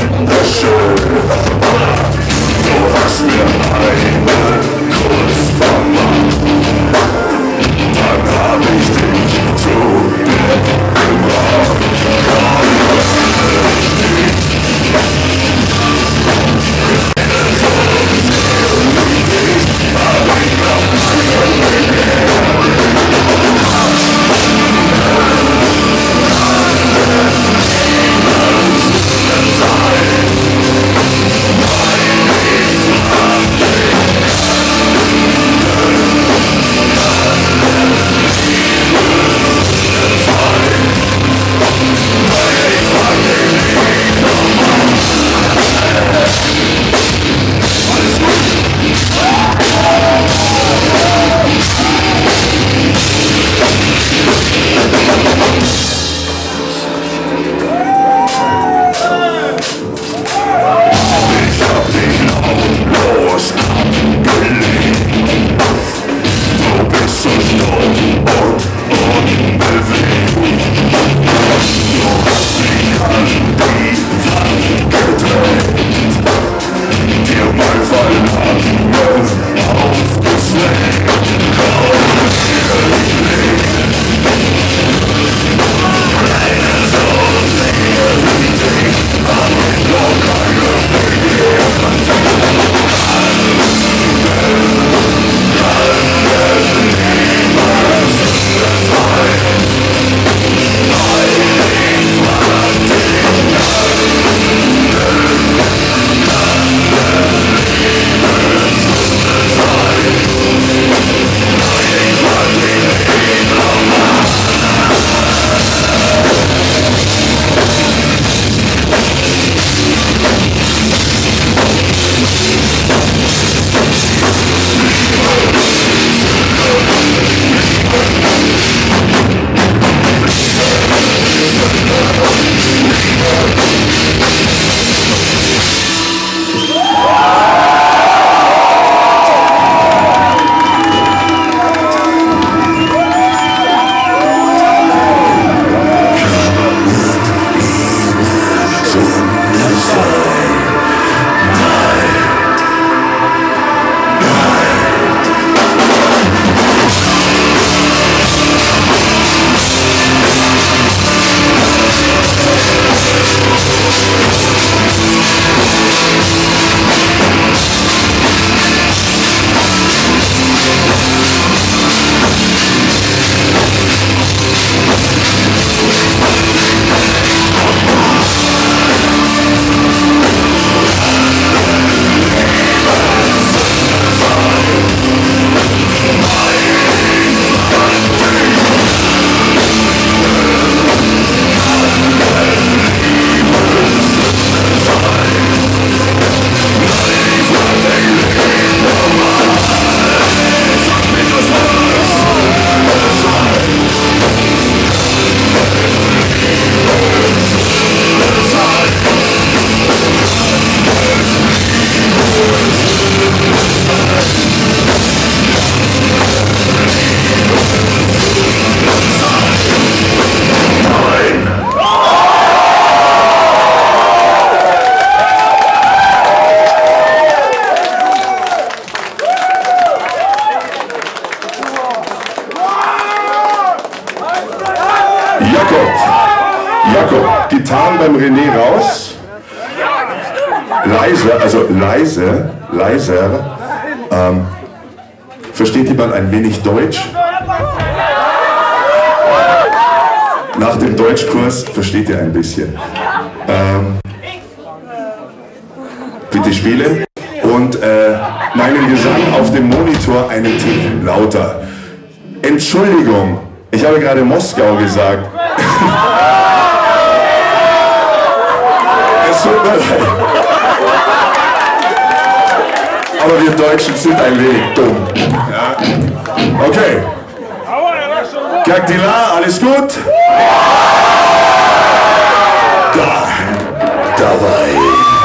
wunderschön. Du hast mir einen Kuss vermacht, dann hab ich dich zu mir gebracht. Jakob, Gitarren beim René raus. Leise, also leiser. Versteht jemand ein wenig Deutsch? Nach dem Deutschkurs versteht ihr ein bisschen. Bitte spielen. Und meinen Gesang auf dem Monitor einen Tick lauter. Entschuldigung, ich habe gerade Moskau gesagt. Es tut mir leid. Aber wir Deutschen sind ein wenig dumm. Ja. Okay. Kaktila, alles gut? Dabei.